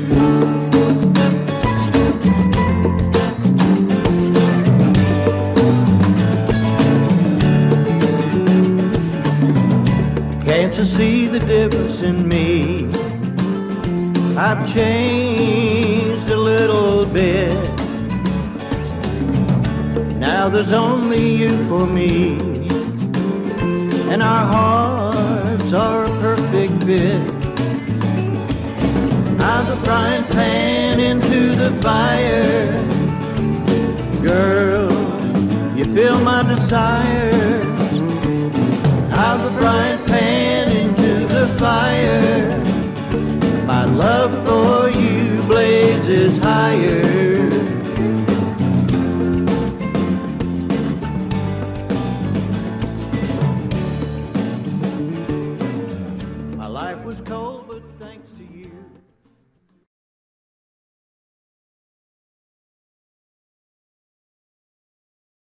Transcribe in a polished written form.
Can't you see the difference in me? I've changed a little bit. Now there's only you for me, and our hearts are a perfect fit. I'm the frying pan into the fire. Girl, you fill my desires. I'm the frying pan into the fire. My love for you blazes higher. My life was cold, but